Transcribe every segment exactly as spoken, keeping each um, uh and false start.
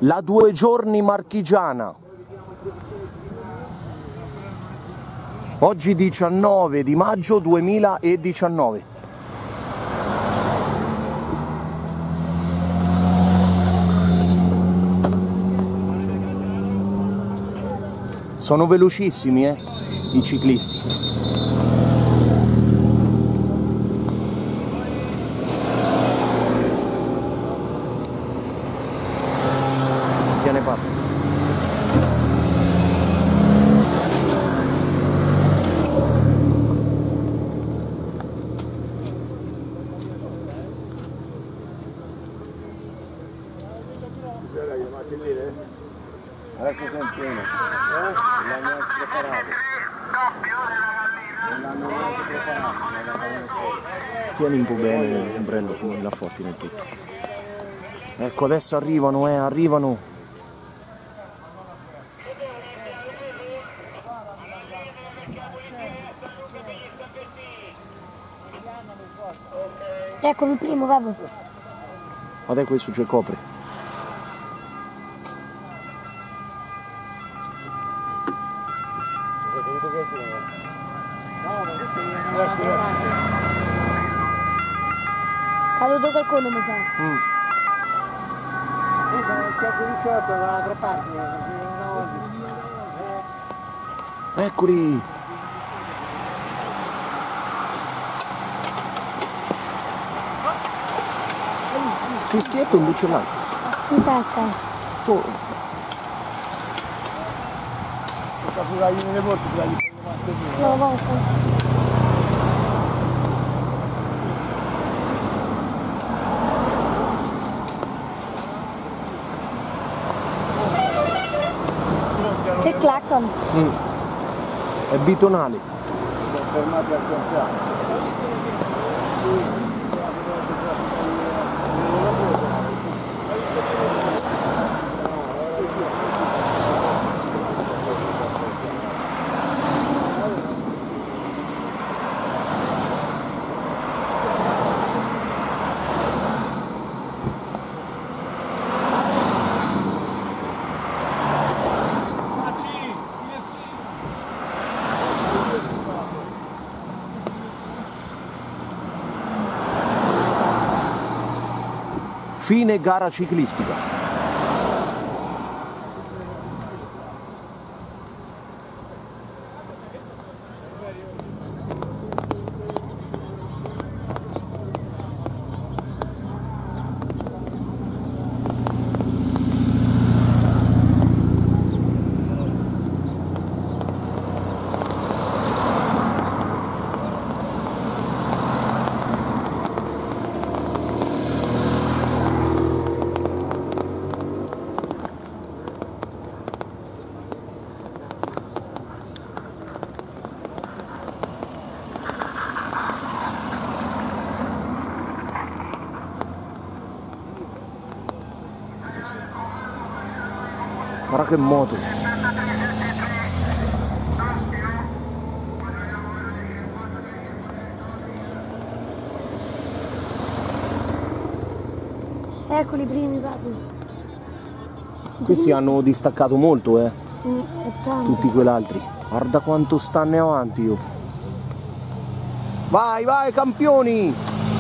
La due giorni marchigiana. Oggi diciannove di maggio duemiladiciannove. Sono velocissimi, eh, i ciclisti. Tiene papà. Adesso sei in pieno, eh? L'hanno anche preparato. L'hanno anche preparato. Tieni un po' bene, non prendo la foto nel tutto. Ecco, adesso arrivano, eh, arrivano. Ecco il primo, vabbè. Guarda questo c'è copre. Caduto qualcuno, mi sa. Mm. dall'altra parte. Eccoli. Fischietto un buccellato. In tasca. Solo. Capirai nelle borse, dai. No, basta. Che clacson? Mm. È bitonale. Sono fermati al centrale. Fine gara ciclistica. Guarda che moto. Eccoli i primi, papi. Questi hanno distaccato molto, eh. Mm, è tanto. Tutti quell'altri. Guarda quanto stanno avanti io. Vai, vai, campioni!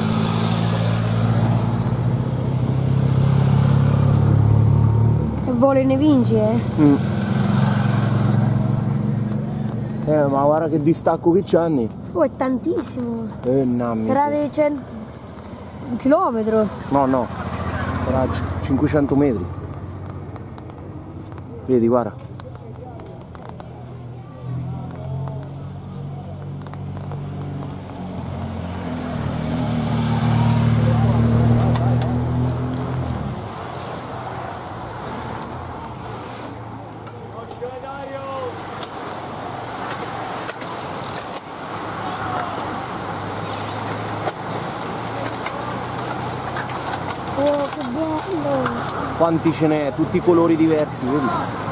E vuole ne vinci, eh? Mm. Eh, ma guarda che distacco che c'hanno. Oh, è tantissimo. Eh, nammi. Sarà di cento... un chilometro. No, no. Sarà cinquecento metri. Vedi, guarda. Oh, che bello! Quanti ce n'è, tutti i colori diversi, vedi?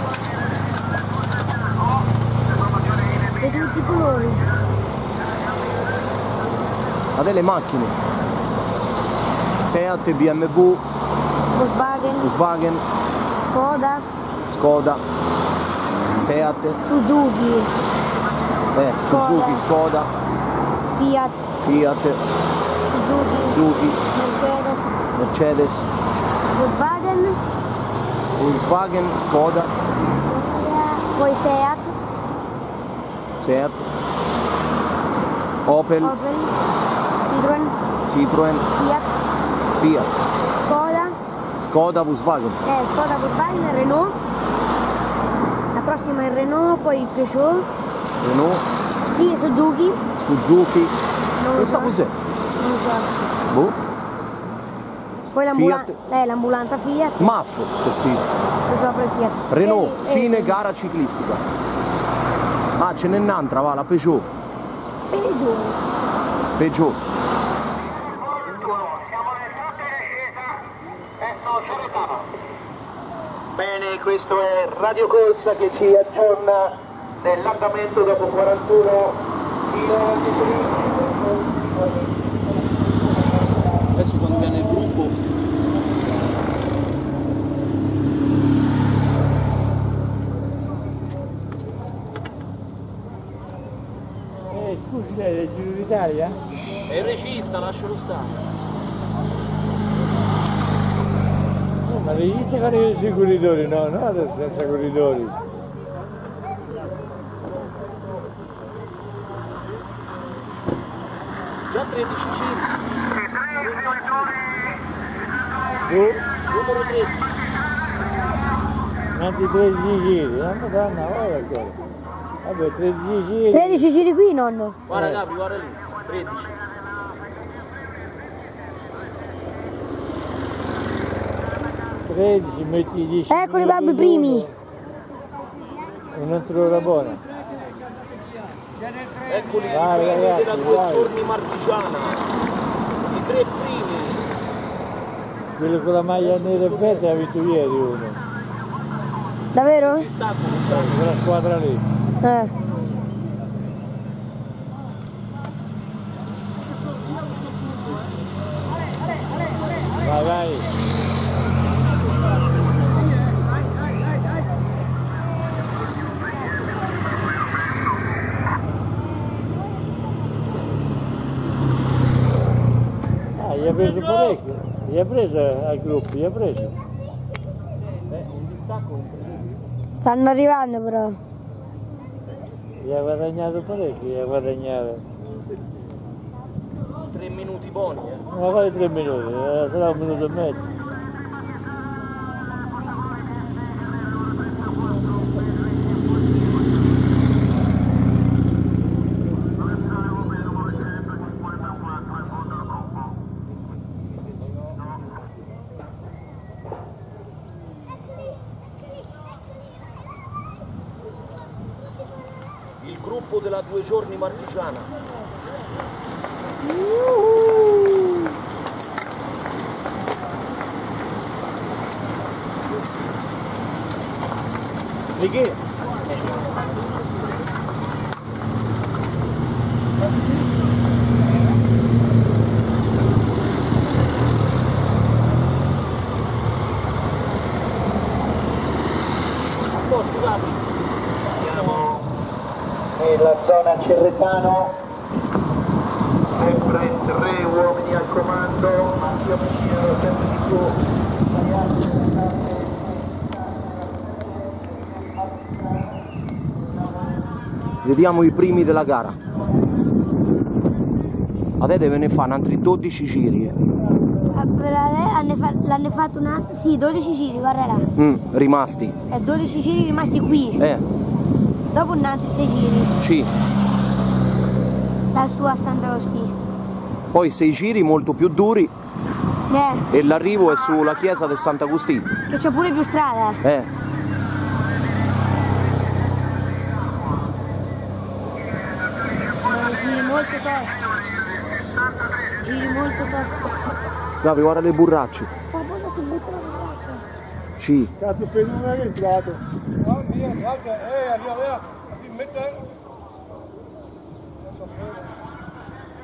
E tutti i colori. Ha delle macchine. Seat, B M W, Volkswagen. Volkswagen. Skoda, Skoda, Seat, Suzuki, eh, Suzuki, Skoda, Fiat, Fiat, Suzuki, Suzuki, Mercedes, Mercedes, Volkswagen, Volkswagen, Skoda, poi Seat, Seat, Opel, Opel, Citroen, Citroen, Fiat, Fiat, Skoda, Skoda, Volkswagen, eh, Skoda, Volkswagen, Renault. La prossima è Renault, poi Peugeot, Renault, sì, Suzuki, Suzuki. non lo Questa so, cos'è? non lo so. Boh. Poi l'ambulanza, Fiat. eh, l'ambulanza Fiat, M A F c'è scritto. poi sopra il Fiat. Renault, E- e- fine gara ciclistica. Ah, ce n'è un'altra, va, la Peugeot. Peugeot. Peugeot. Bene, questo è Radio Corsa che ci aggiorna dell'andamento dopo quarantuno chilometri. Adesso quando viene il gruppo. Eh, scusi, lei è il Giro d'Italia? È il regista, lascialo stare. No, ma le registe con i corridori, no, no, adesso senza corridori. Già tredici giri. Oh, Numero tredici. tanti tredici giri, la madonna, guarda ancora. Vabbè, tredici giri. tredici giri qui, nonno. Guarda Gabri, guarda lì. tredici. tredici, metti dieci. Eccoli, babbi, primi. E non trova buona. Eccoli i Vai, primi ragazzi, della due vai. giorni marchigiana. I tre primi. Quello con la maglia nera e verde ha vinto ieri uno. Davvero? Sta cominciando. Quella squadra lì. Eh. Vai, vai. Ah, gli ha preso parecchio. Gli ha preso al gruppo, gli ha preso. Eh, un distacco incredibile. Stanno arrivando però. Gli ha guadagnato parecchio, gli ha guadagnato. Tre minuti buoni, eh. Ma quale tre minuti? Eh, sarà un minuto e mezzo. Il gruppo della due giorni marchigiana. Di che? A posto, Gabri. Siamo nella zona Cerretano, sempre tre uomini al comando, ma si avvicinano sempre di più. Vediamo i primi della gara. Adesso ve ne fanno altri dodici giri. eh. L'hanno fatto un altro? Sì, dodici giri, guarda là. Mm, rimasti. E dodici giri rimasti qui. Eh, Dopo un altri sei giri. sì. Da su a Sant'Agostino. Poi sei giri molto più duri Eh, e l'arrivo è sulla chiesa del Sant'Agostino. che c'è pure più strada. Eh, Sono giri molto tosti. Giri molto tosti. Gabri, guarda le burracce. Ma poi si buttano le braccia. Sì. Cazzo, per non è entrato.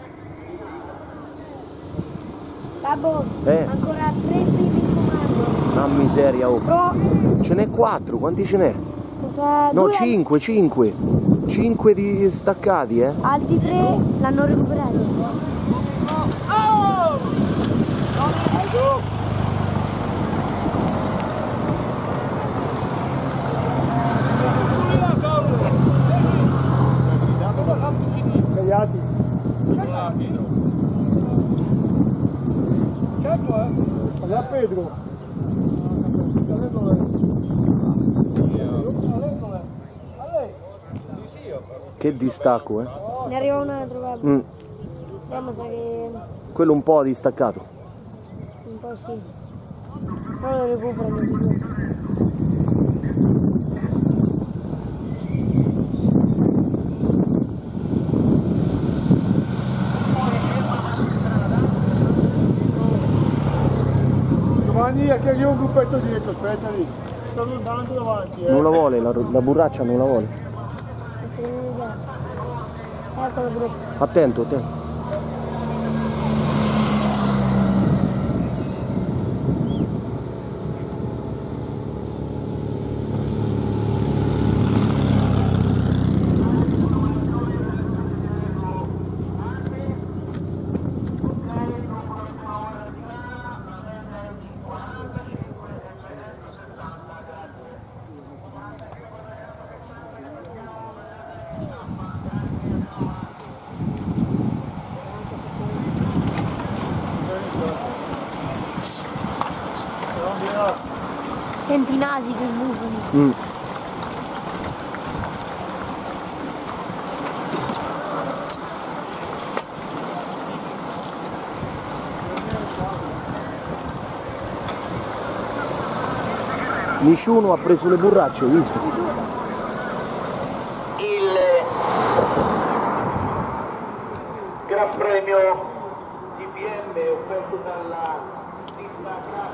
Babbo, Eh. ancora tre primi in comando. Una miseria, oh. Però, Ce n'è quattro, quanti ce n'è? cosa, No, due cinque, cinque. Cinque di staccati, eh. altri tre l'hanno recuperato. Tagliati. Certo, eh. Allora Pedro. Che distacco, eh. Ne arriva un altro, guarda. Mm. Però mi sa che Quello un po' distaccato. un po' sì. Però lo recuperano sicuro. Giovanni, a che arriva un gruppetto dietro, aspetta lì. Stanno andando davanti, eh. Non la vuole, la, la burraccia non la vuole. Questo che ne sa. Eccolo pure. Attento, attento. Senti i nasi che bufano. Mm. Nessuno ha preso le burracce, hai visto? Il Gran Premio D P M offerto dalla ditta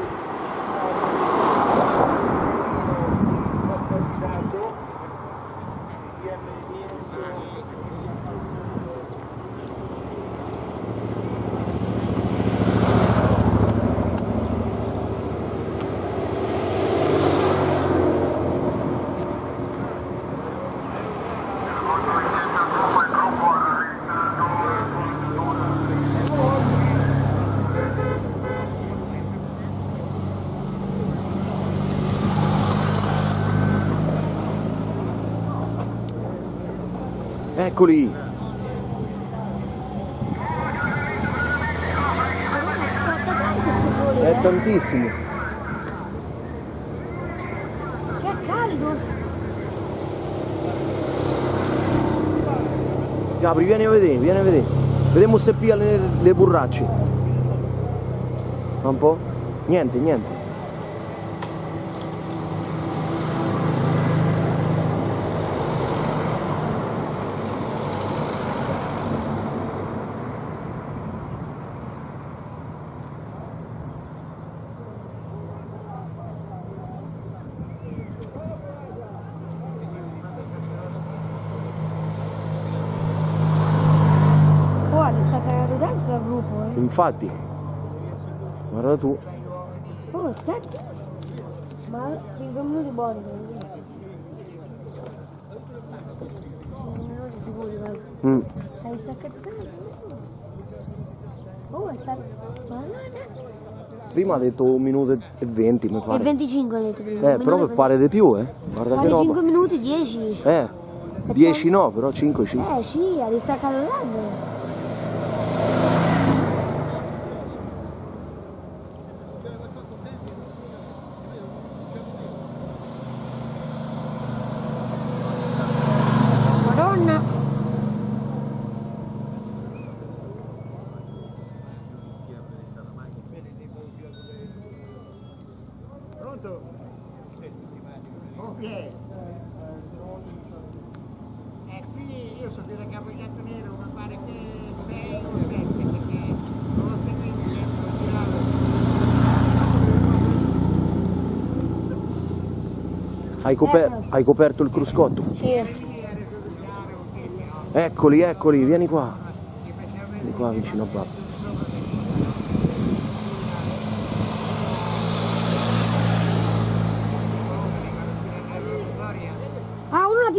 Eccoli! Ma scotta tanto sto sole, È eh. tantissimo. Che caldo. Gabri, vieni a vedere, vieni a vedere. Vediamo se pia le, le burracce. Un po'? Niente, niente. Guarda, sta cagato dentro al gruppo, eh. Infatti. Guarda tu. Oh, aspetta. Ma cinque minuti buoni, per cinque minuti sicuri, vai. Mm. Hai staccato tanto? Oh, è stato... Guarda. Prima ha detto un minuto e venti, mi E pare. venticinque ha detto prima. Eh, però mi pare di più, eh. Guarda che Pare roba. cinque minuti, dieci. Eh, dieci no, però cinque sì. Eh sì, ha distaccato tanto. Madonna. Pronto? Ok. Eh, qui io so dire Capoglietto Nero, mi pare che sei o sette, perché non ho seguito sempre il girato. Hai, coper- hai coperto il cruscotto? Sì. Eccoli, eccoli, vieni qua. Vieni qua vicino a Babbo.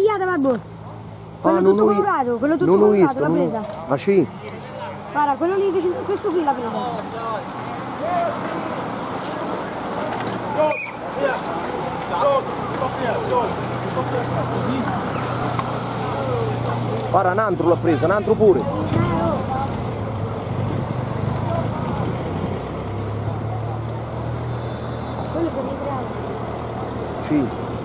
cambiata, babbo. Quello Ah, tutto non ho vi- colorato, quello tutto non ho colorato, visto, l'ha non ho- presa. Ah sì? Guarda, quello lì, che c'è- questo qui l'ha presa. Guarda, un altro l'ha presa, un altro pure. Quello si è ritirato. Sì.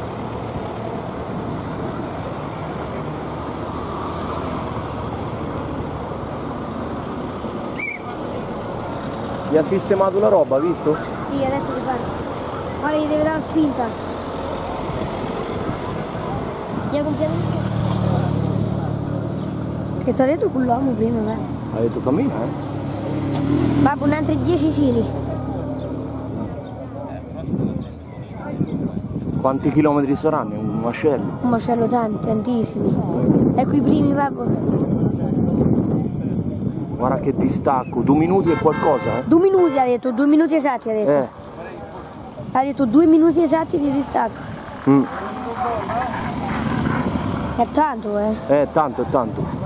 Gli ha sistemato la roba, visto? Sì, adesso riparte. Guarda, gli deve dare la spinta. Gli ha compiato. Che ti ha detto quell'uomo prima, beh? Ha detto cammina, eh? Babbo, un altri dieci chili. Quanti chilometri saranno? Un macello. Un macello tanti, tantissimi. Ecco i primi, babbo. Guarda che distacco, due minuti e qualcosa, eh? Due minuti ha detto, due minuti esatti ha detto. Eh. Ha detto due minuti esatti di distacco. Mm. È tanto, eh. Eh, tanto, è tanto.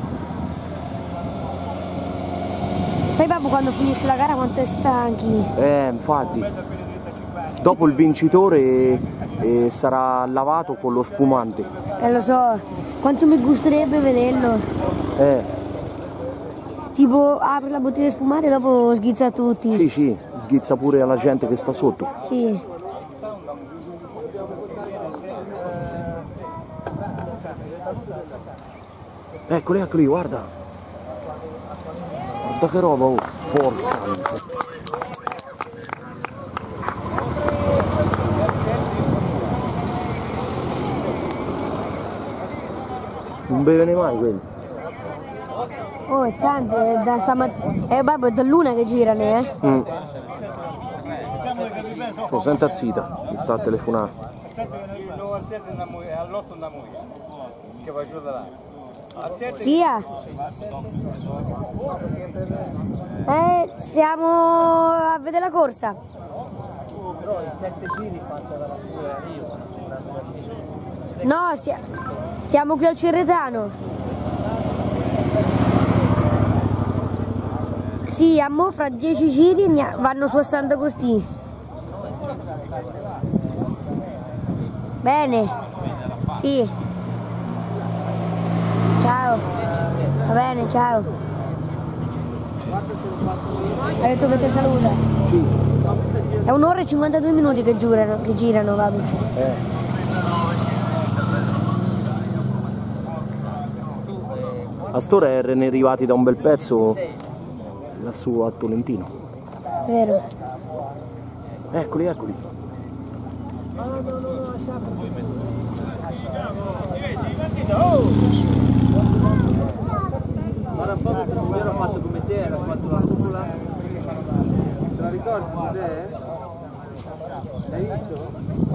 Sai, babbo, quando finisce la gara quanto è stanchi? Eh, infatti. Dopo il vincitore eh, sarà lavato con lo spumante. Eh, lo so. Quanto mi gusterebbe vederlo. Eh, Tipo, apre la bottiglia di spumante e dopo sghizza a tutti. sì, sì, schizza pure alla gente che sta sotto. Sì. Eccoli, eccoli, guarda. Guarda che roba, oh. Porca miseria. Non bevene mai quelli. Oh, è tanto, è da stamattina. Eh, babbo, è da luna che girano, eh. Mm. Oh, senta zita, mi sta a telefonare. all'otto andiamo via, che va giù da là. Zia. Eh, siamo a vedere la corsa. Però i sette giri fatta dalla sua io. No, sia- siamo qui al Cerretano. Sì, a mo fra dieci giri ne- vanno su a Sant'Agostino. Bene. Sì. Ciao. Va bene, ciao. Ha detto che ti saluta. È un'ora e cinquantadue minuti che girano, che girano, vabbè. Eh. A st'ora erano arrivati da un bel pezzo lassù a Tolentino. Vero. Eccoli, eccoli. Guarda un po' che tu ero fatto come te, era fatto la cupola. Te la ricordi cos'è? L'hai visto?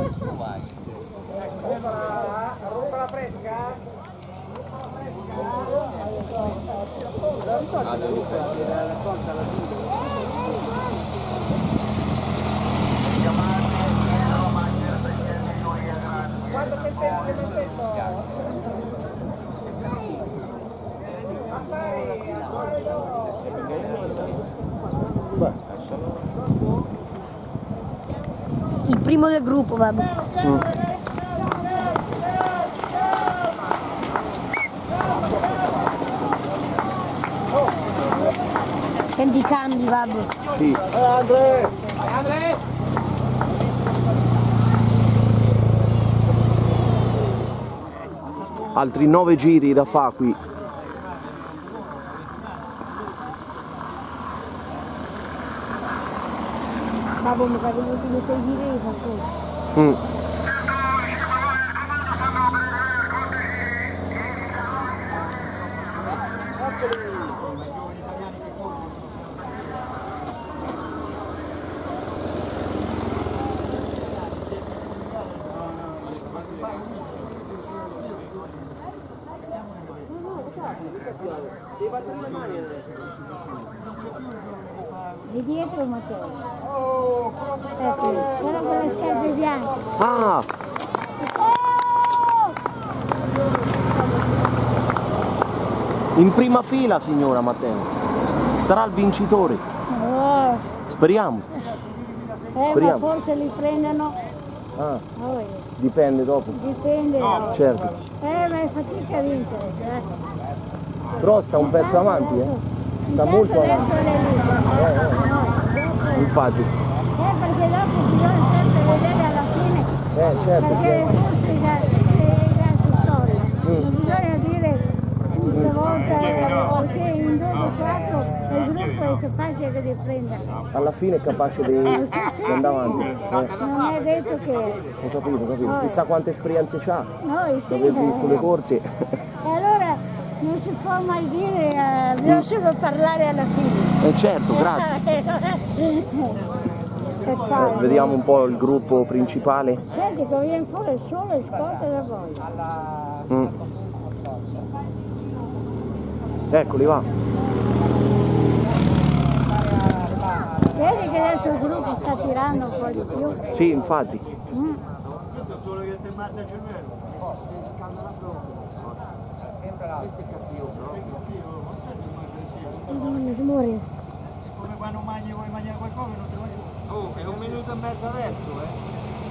Rompa la fresca? Quando che senti che non sento? Il primo del gruppo, vabbè. Mm. Senti i cambi, vabbè. Sì. Andre! Andre! Altri nove giri da fa qui. Babbo, mi sa che gli ultimi sei giri li fa solo. Mm. Di dietro Matteo. Ecco, guarda con le scarpe bianche. Ah! Oh! In prima fila, signora Matteo. Sarà il vincitore. Oh. Speriamo. Eh, Speriamo. ma forse li prendono. Ah, Oh, dipende dopo. dipende. No. Certo. Eh, ma è fatica a vincere. Eh. Però sta un pezzo avanti, eh. Sta molto avanti. Eh, eh. Infatti. Eh, perché dopo bisogna sempre vedere alla fine. Eh, certo. Perché forse i gatti storia. Non bisogna dire una volta perché in due o quattro il gruppo è capace anche di prenderlo. Alla fine è capace di, di andare avanti. Eh. Non è detto che. Ho capito, ho capito. Chissà quante esperienze c'ha. Noi sì. Aver visto le corse. E allora non si può mai dire, eh, bisogna solo parlare alla fine. Eh certo, grazie. Che Eh, vediamo un po' il gruppo principale. Senti che viene fuori il sole e scotta da voi. Mm. Eccoli, va. Vedi che adesso il gruppo sta tirando un po' di più. Sì, infatti. Mm. Madonna, si muore. Come quando mangi, vuoi mangiare qualcosa non te lo dico. Oh, è un minuto e mezzo adesso, eh.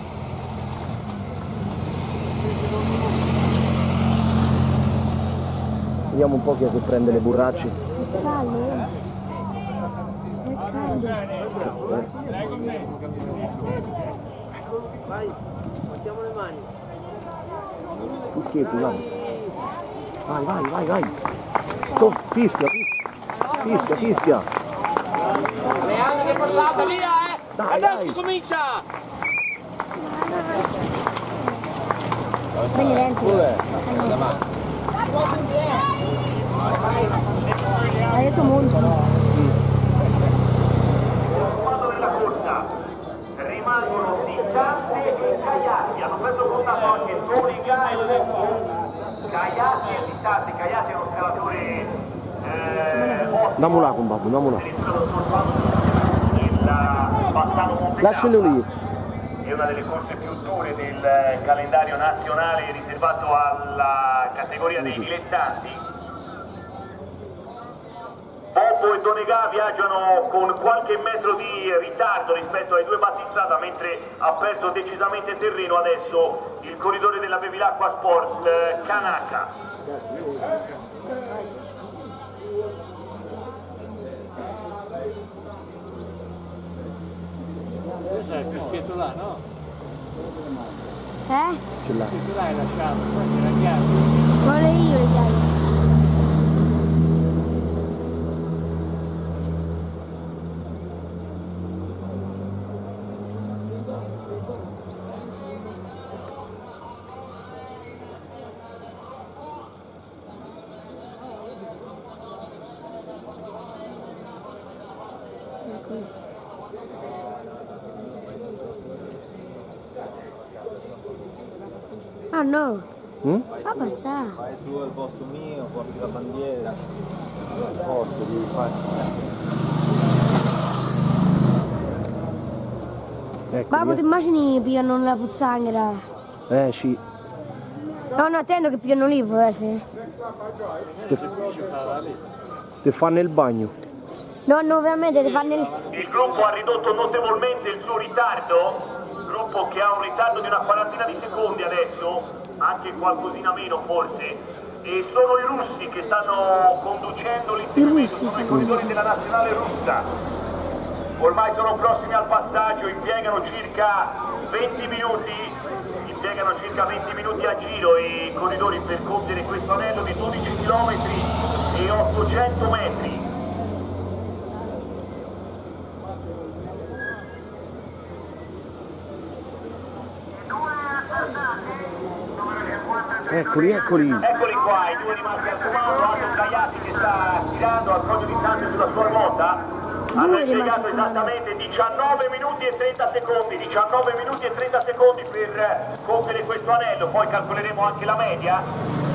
Vediamo un po' chi è che prende le burracce. È caldo, eh. È caldo. Vai, mettiamo le mani. Fischietti, vai. Vai, vai, vai, vai. Sto, fischia, fischia. Fischia, fischia. Leandro che è passata via, eh! Dai, Adesso dai. comincia! Prendi dentro. Hai detto molto. Quando nella corsa rimangono distanze e Caiati, hanno preso contatto anche Toriga e Loppo. Caiati è distante, Caiati è uno scalatore eh, ottimo. Dammo là con babbo, dammo là. Il Bassano Monte Lascialo lì. è una delle corse più dure del calendario nazionale riservato alla categoria dei dilettanti. Bobo e Donegà viaggiano con qualche metro di ritardo rispetto ai due battistrada, mentre ha perso decisamente terreno adesso il corridore della Bevilacqua Sport, eh, Kanaka. Questo è il fischietto là, no? Eh? Ce l'ha. Tu l'hai lasciato, poi c'era chiaro. Vuole io le chiavi. Ah no, Mm? fa passare. Vai tu al posto mio, porti la bandiera. Al posto di fare. Ecco. Babbo, ti immagini pigliano la puzzanghera? Eh sì. No, no, attendo che pigliano lì, può essere. Te, te fanno il bagno. No, no, veramente, ti fanno il... Il gruppo ha ridotto notevolmente il suo ritardo, gruppo che ha un ritardo di una quarantina di secondi adesso, anche qualcosina meno forse, e sono i russi che stanno conducendo l'inseguimento, sono i corridori della nazionale russa. Ormai sono prossimi al passaggio, impiegano circa venti minuti, impiegano circa venti minuti a giro i corridori per compiere questo anello di dodici chilometri e ottocento metri. Eccoli, eccoli. Eccoli qua, i due rimasti al comando, Aldo Caiati che sta tirando al foglio di sangue sulla sua ruota. Hanno impiegato esattamente diciannove minuti e trenta secondi, diciannove minuti e trenta secondi per compiere questo anello, poi calcoleremo anche la media.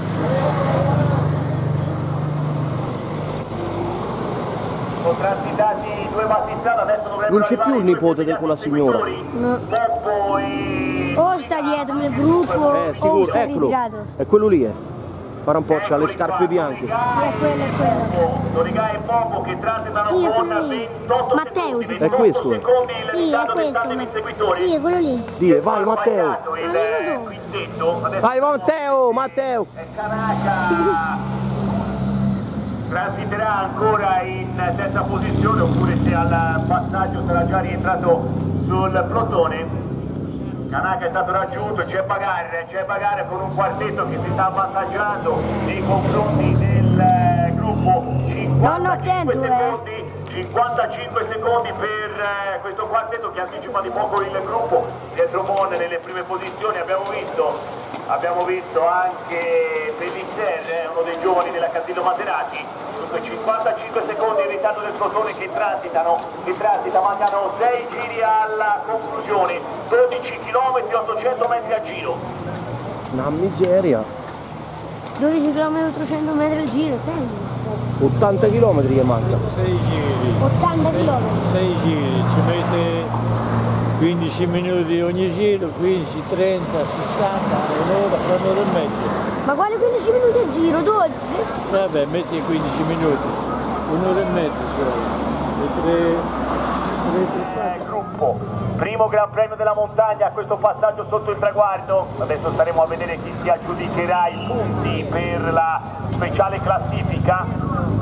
Sono transitati due battistrada, adesso dovrebbero Non c'è più il nipote di quella signora. No. Poppo e... O sta dietro nel gruppo, Eh, o sicuro, sta eccolo. ritirato. È quello lì, eh. Guarda un po', c'ha le scarpe bianche. Sì, è quello, è quello. Doriga e Popo che transitano Sì, è con quello lì. ventotto Matteo, secondi, sì. È questo? secondi il Sì, è ritardo dei questo. tandem inseguitori. Sì, è quello lì. Die, vai Matteo. Sbagliato il Ah, quintetto. Adesso Vai Matteo, Matteo. Kanaka transiterà ancora in terza posizione, oppure se al passaggio sarà già rientrato sul plotone. Kanaka è stato raggiunto, c'è Bagare, c'è Bagare con un quartetto che si sta avvantaggiando nei confronti del eh, gruppo. cinquantacinque attento, secondi, cinquantacinque secondi per eh, questo quartetto che anticipa di poco il gruppo. Dietro Mon nelle prime posizioni abbiamo visto Abbiamo visto anche Pellicer, eh, uno dei giovani della Casillo Maserati. Dunque cinquantacinque secondi in ritardo del plotone che transitano, che transita, mancano sei giri alla conclusione, dodici chilometri, ottocento metri a giro. Una miseria. dodici chilometri, ottocento metri al giro, prendi. ottanta chilometri che manca. sei giri, ottanta chilometri. sei giri, ci mette quindici minuti ogni giro, quindici, trenta, sessanta, un'ora, un'ora e mezza. Ma quale quindici minuti a giro? dodici? Vabbè, metti quindici minuti, un'ora e mezza solo. E tre, tre, tre, Eh, gruppo, primo Gran Premio della Montagna, questo passaggio sotto il traguardo. Adesso staremo a vedere chi si aggiudicherà i punti per la speciale classifica.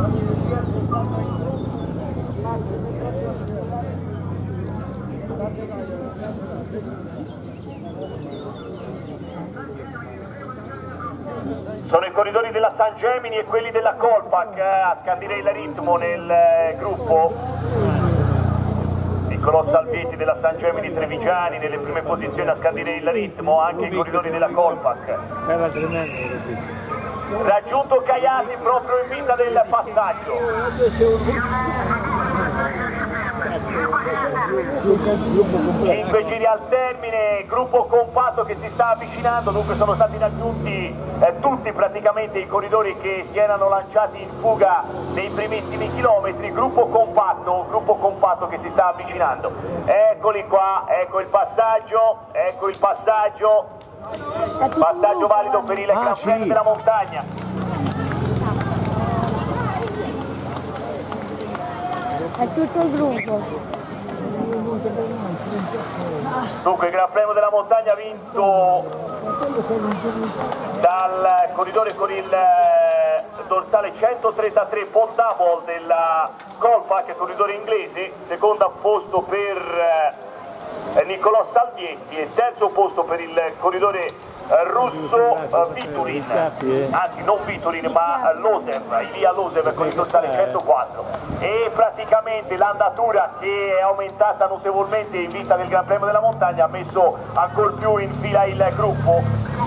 Sono i corridori della San Gemini e quelli della Colpac eh, a scandire il ritmo nel eh, gruppo. Niccolò Salvietti della San Gemini Trevigiani nelle prime posizioni a scandire il ritmo, anche i corridori della Colpac. era tremendo. Raggiunto Caiati proprio in vista del passaggio. cinque giri al termine, gruppo compatto che si sta avvicinando, dunque sono stati raggiunti eh, tutti praticamente i corridori che si erano lanciati in fuga nei primissimi chilometri, gruppo compatto, gruppo compatto che si sta avvicinando. Eccoli qua, ecco il passaggio, ecco il passaggio, passaggio valido per il Ah, Gran sì. Premio della Montagna. È tutto il gruppo. Dunque il Gran Premio della Montagna vinto dal corridore con il eh, dorsale centotrentatré Pontable della Colpac, corridore inglese, secondo posto per eh, Niccolò Salvietti e terzo posto per il corridore eh, russo eh, Viturin, anzi non Viturin ma eh, Losev, Ilya Losev con il dorsale centoquattro. E praticamente l'andatura che è aumentata notevolmente in vista del Gran Premio della Montagna ha messo ancora più in fila il gruppo.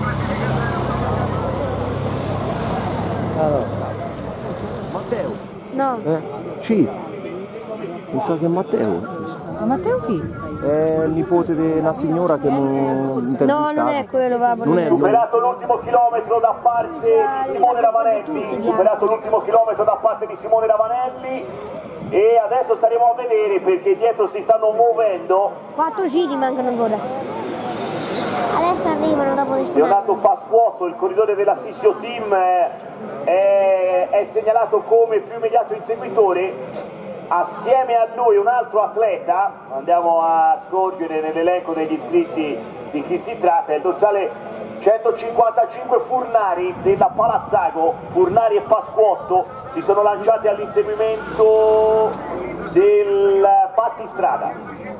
Matteo. No. Eh? Sì. Mi sa che è Matteo. Ma Matteo chi? È il nipote di una signora che mi intervistato. No, non è quello, va Non è lui. Superato l'ultimo chilometro da parte di Simone Ravanelli, superato l'ultimo chilometro da parte di Simone Ravanelli e adesso staremo a vedere perché dietro si stanno muovendo. Quattro giri mancano ancora. Adesso arrivano dopo le Leonardo Pasquotto, il corridore della Sissio Team, eh, è, è segnalato come più immediato inseguitore. Assieme a lui un altro atleta, andiamo a scorgere nell'elenco degli iscritti di chi si tratta, è il dorsale centocinquantacinque Furnari della Palazzago. Furnari e Pasquotto si sono lanciati all'inseguimento del battistrada.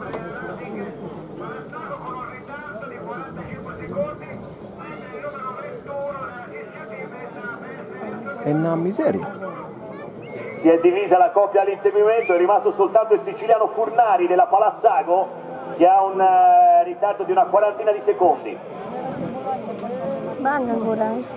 È una miseria. Si è divisa la coppia all'inseguimento, è rimasto soltanto il siciliano Furnari della Palazzago che ha un uh, ritardo di una quarantina di secondi. Manca ancora, eh.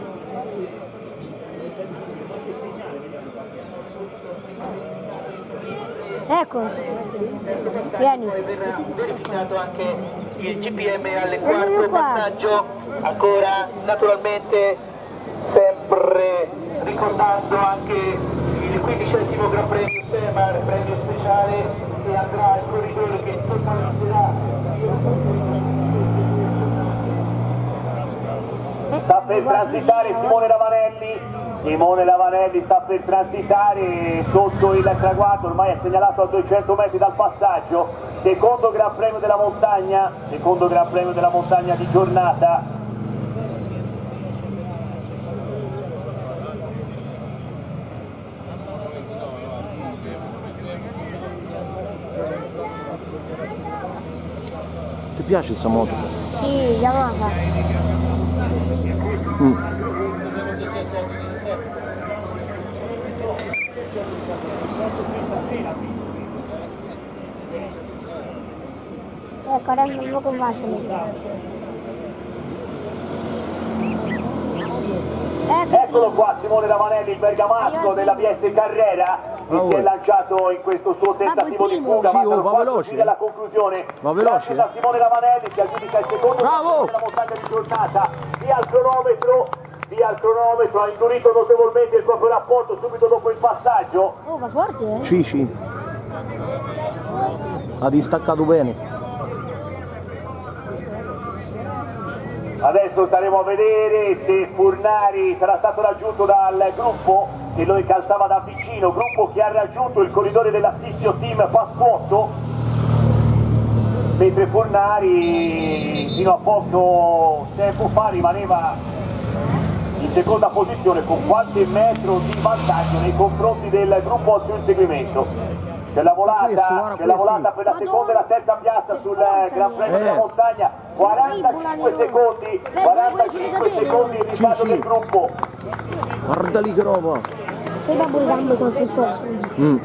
Ecco. Vieni. Verificato anche il G P M al Vieni quarto qua. passaggio, ancora naturalmente sempre ricordando anche il quindicesimo Gran Premio Semar, premio speciale che andrà al corridore che totalizzerà. Eh, sta per transitare Simone Ravanelli, Simone Ravanelli sta per transitare sotto il traguardo, ormai è segnalato a duecento metri dal passaggio, secondo Gran Premio della Montagna, secondo Gran Premio della Montagna di giornata. Ti piace questa moto? Sì, Yamaha. Mm. Ecco, adesso un po' con facile. Eccolo qua Simone Ravanelli, il bergamasco della B S Carrera, che si è lanciato in questo suo tentativo di fuga, sì, oh, va veloce. alla conclusione. Va veloce. Da Simone Ravanelli si aggiudica il secondo Bravo. della montagna di giornata, via il cronometro, via il cronometro, ha indurito notevolmente il proprio rapporto subito dopo il passaggio. Oh, va forte, eh? Sì, sì. Ha distaccato bene. Adesso staremo a vedere se Furnari sarà stato raggiunto dal gruppo che lo incalzava da vicino, gruppo che ha raggiunto il corridore della Sissio Team Pasquotto, mentre Furnari fino a poco tempo fa rimaneva in seconda posizione con qualche metro di vantaggio nei confronti del gruppo al suo inseguimento. C'è la volata, c'è la volata per la seconda e la terza piazza sul Gran Premio della Montagna, quarantacinque secondi, quarantacinque secondi il ritardo del gruppo. Guarda lì che roba. Sei babbo le gambe con il fuoco. Mm.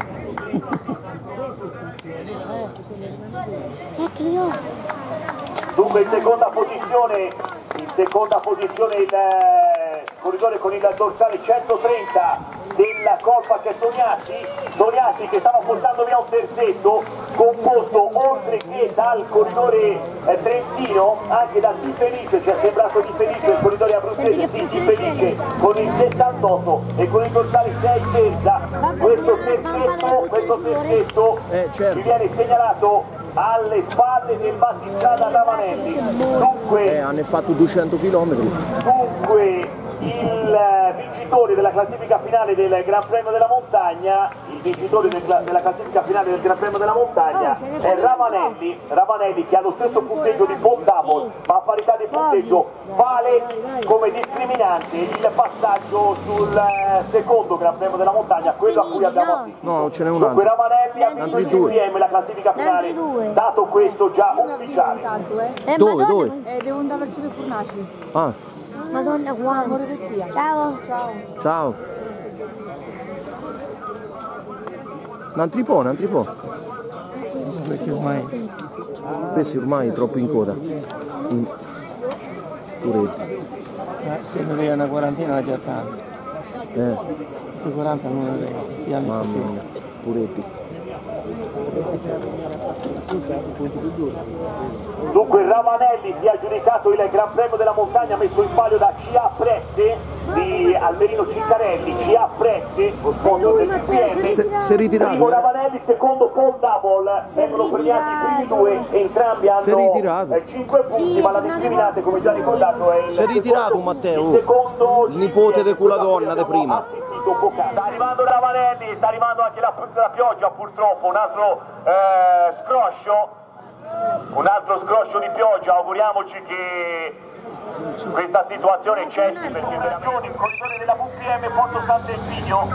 Ecco. Dunque in seconda posizione, in seconda posizione il corridore con il dorsale centotrenta della Colpa che è Tognati, Tognati che stava portando via un terzetto composto oltre che dal corridore eh, trentino anche da Di Felice, ci è sembrato Di Felice, il corridore abruzzese, sì, Di Felice con il settantotto e con il dorsale sei terza. Questo terzetto, questo terzetto eh, certo. ci viene segnalato alle spalle del battistrada Ravanelli. Dunque, eh, hanno fatto duecento chilometri. Dunque il vincitore della classifica finale del Gran Premio della Montagna, il vincitore del, della classifica finale del Gran Premio della Montagna è Ravanelli, Ravanelli che ha lo stesso punteggio di Bondamol, ma a parità di punteggio vale come discriminante il passaggio sul secondo Gran Premio della Montagna, quello a cui abbiamo assistito. No, ce n'è un altro. Dunque Ravanelli ha vinto il G P M la classifica finale, dato questo già ufficiale. Eh, Dove, dove? Eh, devo andare verso le fornaci. Ah. Madonna qua. Amore di zia. Ciao. Ciao. Ciao. Un altro po', un altro po'. Perché ormai... Questi ormai troppo in coda. Mm. Puretti. Eh, se non è una quarantina la già tanto. Eh. Questi quaranta non è vero. Mamma mia, puretti. Dunque Ravanelli si è aggiudicato il Gran Premio della Montagna messo in palio da C A Presse di Almerino Ciccarelli, C A Presse, sponsor del G P M. Se, si è ritirato. Primo Ravanelli, secondo Paul Double, vengono premiati i primi due, entrambi hanno cinque punti, ma la discriminante, come già ricordato, è il si è ritirato Matteo, il, secondo il nipote di quella donna di prima. Sta arrivando Ravanelli, sta arrivando anche la, la pioggia purtroppo, un altro eh, scroscio, un altro scroscio di pioggia, auguriamoci che questa situazione cessi perché per ragioni il corridore della V P M Porto Sant'Elpidio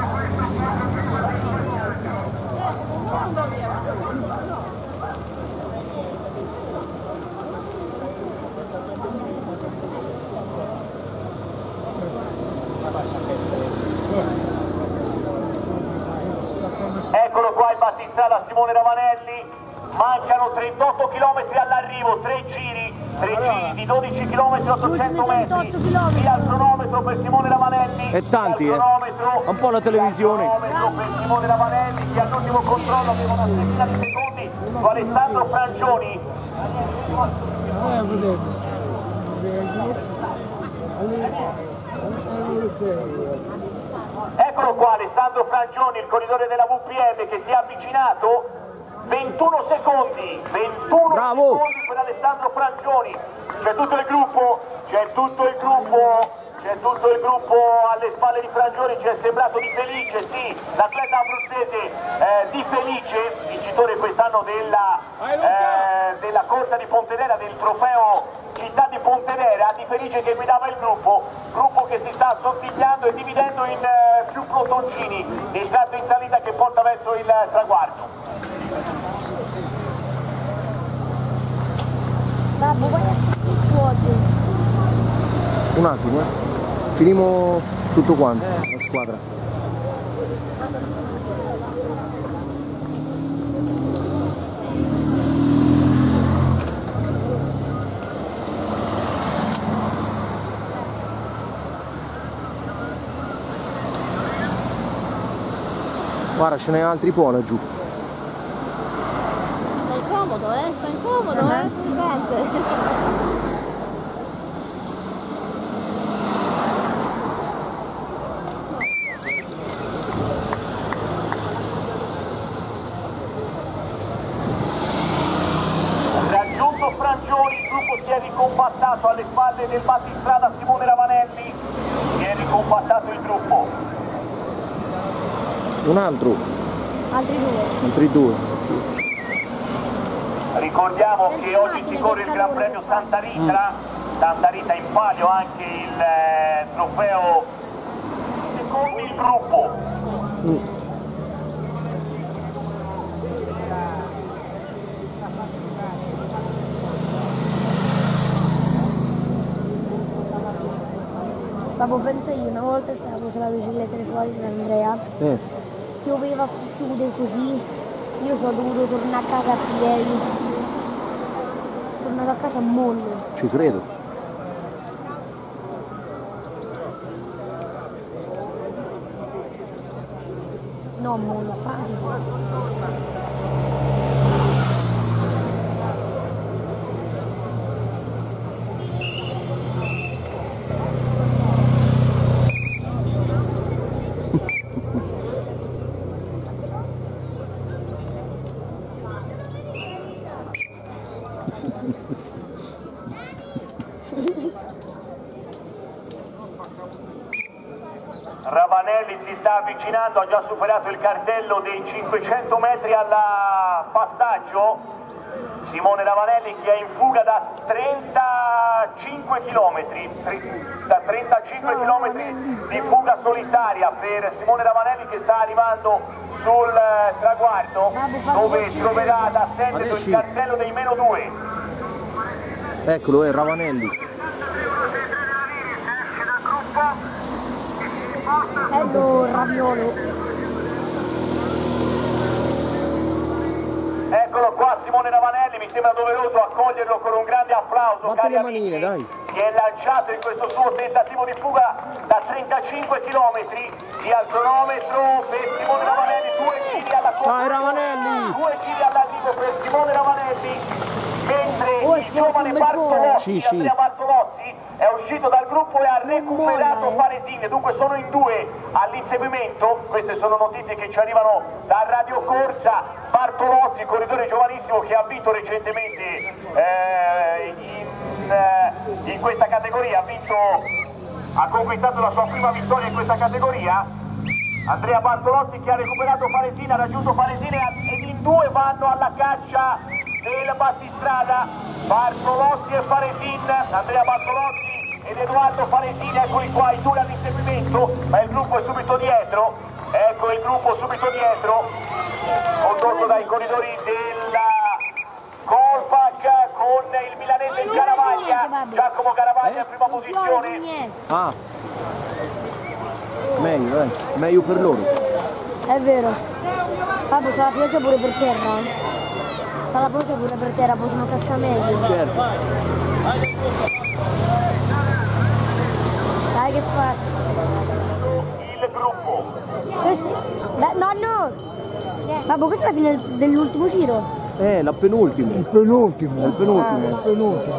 eccolo qua il battistrada Simone Ravanelli. Mancano trentotto chilometri all'arrivo, tre giri, tre giri di dodici chilometri ottocento metri, via il cronometro per Simone Ravanelli, e tanti, eh. Un po' la televisione. Il cronometro per Simone Ravanelli che all'ultimo controllo aveva una settina di secondi su Alessandro Frangioni. Eccolo qua Alessandro Frangioni, il corridore della V P M che si è avvicinato ventuno secondi, ventuno Bravo. secondi per Alessandro Frangioni. C'è tutto il gruppo, c'è tutto il gruppo, c'è tutto il gruppo alle spalle di Frangioni, ci è sembrato Di Felice, sì, l'atleta abruzzese eh, Di Felice, vincitore quest'anno della, eh, della corsa di Pontedera, del trofeo Città di Pontedera. Di Felice che guidava il gruppo, gruppo che si sta assottigliando e dividendo in eh, più plutoncini nel tratto in salita che porta verso il traguardo. Babbo, guarda vuoto. Un attimo, eh. Finimo tutto quanto, la squadra. Guarda, ce n'è altri po' laggiù. Sta incomodo, eh? Sta incomodo, eh? Gigante. Raggiunto Frangioni, il gruppo si è ricompattato alle spalle del battistrada Simone Ravanelli, si è ricompattato il gruppo. Un altro, Altri due. altri due. Ricordiamo che oggi si corre il Gran Premio Santa Rita, Santa Rita in palio anche il eh, trofeo secondo il gruppo. Mm. Babbo, pensa io, una volta stavo sulla bicicletta di fuori con Andrea, Eh, pioveva, chiude così, io sono dovuto tornare a casa a piedi, sono tornato a casa a mollo. ci credo. No, a mollo, Francia. Ravanelli si sta avvicinando, ha già superato il cartello dei cinquecento metri al passaggio. Simone Ravanelli che è in fuga da trentacinque chilometri, da trentacinque chilometri di fuga solitaria per Simone Ravanelli che sta arrivando sul traguardo dove troverà ad attenderlo il cartello dei meno due. Eccolo, è Ravanelli. Bello raviolo. Eccolo qua Simone Ravanelli, mi sembra doveroso accoglierlo con un grande applauso. Batte Cari le manine, amici. dai. Si è lanciato in questo suo tentativo di fuga da trentacinque chilometri, via il cronometro per Simone Ravanelli, due giri alla Vai, Ravanelli! due giri all'arrivo per Simone Ravanelli, mentre Oh, il giovane Bartolozzi, Sì, sì. Andrea Bartolozzi, è uscito dal gruppo e ha recuperato Faresini, dunque sono in due all'inseguimento. Queste sono notizie che ci arrivano da Radio Corsa. Bartolozzi, corridore giovanissimo che ha vinto recentemente eh, in, eh, in questa categoria, ha vinto, ha conquistato la sua prima vittoria in questa categoria. Andrea Bartolozzi che ha recuperato Faresini, ha raggiunto Faresini ed in due vanno alla caccia del battistrada. Bartolozzi e Faresin, Andrea Bartolozzi ed Edoardo Faresini, eccoli qua i due all'inseguimento, ma il gruppo è subito dietro, ecco il gruppo subito dietro, condotto dai corridori della Colpac con il milanese Garavaglia, Giacomo Garavaglia in prima posizione. Ah, meglio, eh. Meglio per loro. È vero. Babbo, sta la pioggia pure per terra. eh. Sta la pioggia pure per terra, possono cascare meglio. Certo. Dai che fa? Il gruppo. Questi... Beh, nonno! Babbo, questa è la fine del- dell'ultimo giro. Eh, la penultima. Il penultimo. Il penultimo. Ah. penultimo.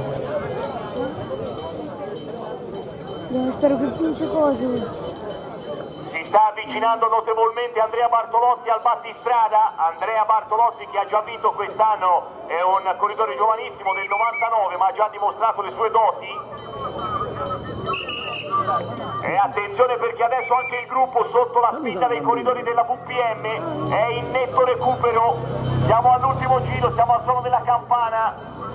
Spero che vince cose. Si sta avvicinando notevolmente Andrea Bartolozzi al battistrada. Andrea Bartolozzi, che ha già vinto quest'anno, è un corridore giovanissimo del novantanove, ma ha già dimostrato le sue doti. E attenzione, perché adesso anche il gruppo, sotto la spinta dei corridori della V P M, è in netto recupero. Siamo all'ultimo giro, siamo al suono della campana.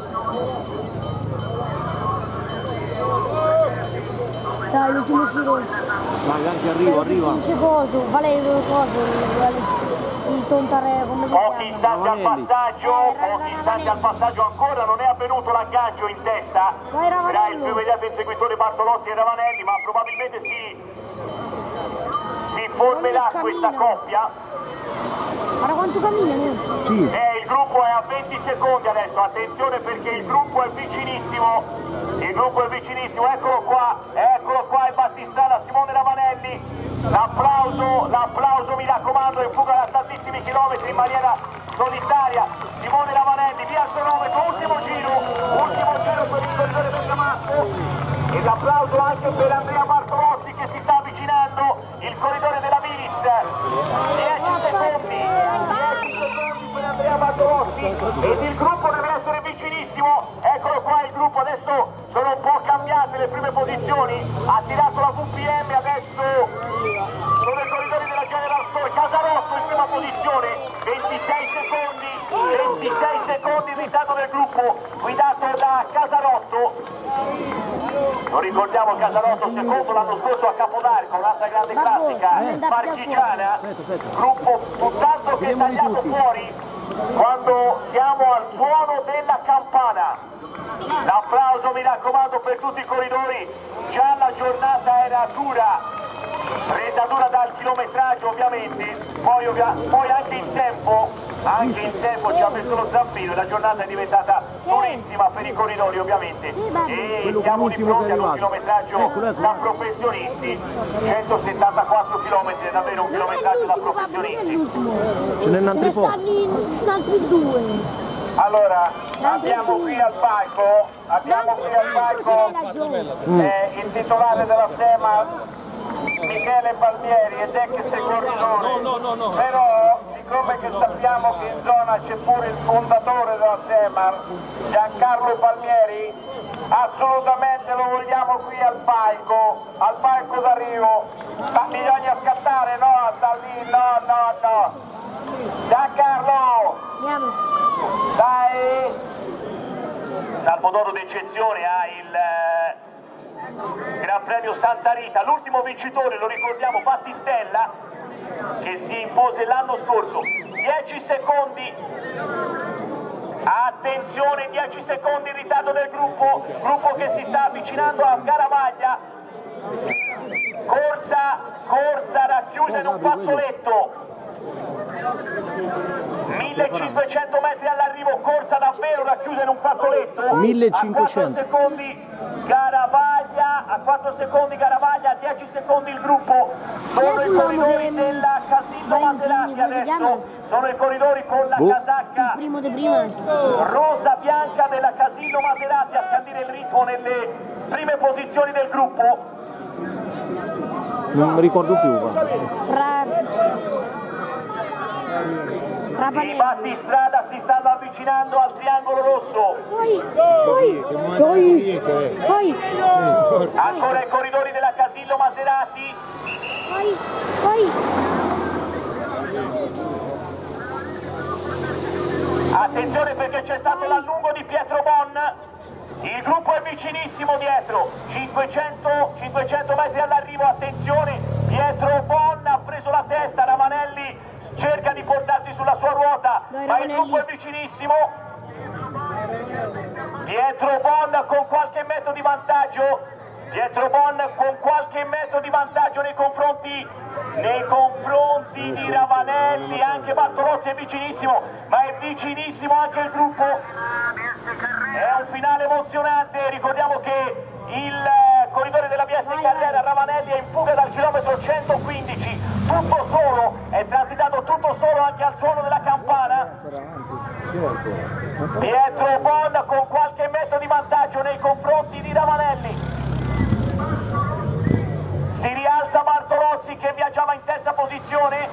Dai, l'ultimo giro. Vai, anche arrivo, arriva. Non c'è coso, Valerio coso, il tontare come si Pochi chiama? istanti al passaggio, pochi istanti al passaggio ancora, non è avvenuto l'aggancio in testa tra il più immediato inseguitore Bartolozzi e Ravanelli, ma probabilmente si, si formerà questa coppia. Guarda quanto cammina, Sì. E il gruppo è a venti secondi adesso, attenzione perché il gruppo è vicinissimo, il gruppo è vicinissimo, eccolo qua, eccolo qua il battistrada Simone Ravanelli. L'applauso, l'applauso mi raccomando, in fuga da tantissimi chilometri in maniera solitaria. Simone Ravanelli, via il cronometro, ultimo giro, ultimo giro per il corridore bergamasco. E l'applauso anche per Andrea Bartolozzi che si sta avvicinando, il corridore della Vilis. dieci secondi, dieci secondi per Andrea Bartolozzi ed il gruppo deve essere vicinissimo. Eccolo qua il gruppo, adesso sono un po' cambiate le prime posizioni, ha tirato la V P M, adesso sono i corridori della General Store. Casarotto in prima posizione, ventisei secondi, ventisei secondi in ritardo del gruppo guidato da Casarotto. Lo ricordiamo, Casarotto secondo l'anno scorso a Capodarco, un'altra grande classica marchigiana, gruppo tutt'altro che tagliato fuori quando siamo al suono della campana. L'applauso mi raccomando per tutti i corridori, già la giornata era dura, resa dura dal chilometraggio ovviamente, poi, ovvia poi anche in tempo, anche in tempo ci ha messo lo zampino e la giornata è diventata durissima per i corridori ovviamente. E siamo di fronte ad un chilometraggio da professionisti, centosettantaquattro chilometri, è davvero un chilometraggio da professionisti. Ce n'è un altro po'. altri due. Allora, abbiamo qui al palco, abbiamo qui al palco eh, il titolare della SEMA, Michele Palmieri, ed ex corridore, no, no, no, però siccome che sappiamo che in zona c'è pure il fondatore della SEMAR, Giancarlo Palmieri, assolutamente lo vogliamo qui al palco, al palco d'arrivo. Ma bisogna scattare, no, sta lì, no, no, no. Giancarlo! Andiamo. Dai! Salvadoro d'eccezione ha il eh, Gran Premio Santa Rita, l'ultimo vincitore, lo ricordiamo, Battistella, che si impose l'anno scorso. dieci secondi, attenzione, dieci secondi in ritardo del gruppo, gruppo che si sta avvicinando a Garavaglia, corsa, corsa racchiusa in un fazzoletto. millecinquecento metri all'arrivo, corsa davvero racchiusa in un fazzoletto. millecinquecento. A quattro secondi Garavaglia, a quattro secondi Garavaglia, a dieci secondi il gruppo. Sono i corridori della Casillo Maserati adesso, sono i corridori con la casacca rosa bianca della Casillo Maserati a scandire il ritmo nelle prime posizioni del gruppo. Non mi ricordo più. I battistrada si stanno avvicinando al triangolo rosso. Poi, poi, poi, poi. Ancora i corridori della Casillo Maserati. Poi, poi. Attenzione perché c'è stato l'allungo di Pietro Bon. Il gruppo è vicinissimo dietro, cinquecento, cinquecento metri all'arrivo, attenzione, Pietro Bon ha preso la testa, Ravanelli cerca di portarsi sulla sua ruota, Dai, ma il gruppo è vicinissimo. Pietro Bon con qualche metro di vantaggio, Pietro Bon con qualche metro di vantaggio nei confronti, nei confronti di Ravanelli, anche Bartolozzi è vicinissimo, ma è vicinissimo anche il gruppo. È un finale emozionante, ricordiamo che il corridore della B S Carrera Ravanelli è in fuga dal chilometro centoquindici, tutto solo, è transitato tutto solo anche al suono della campana. Pietro Bon con qualche metro di vantaggio nei confronti di Ravanelli. Si rialza Bartolozzi Rossi che viaggiava in terza posizione.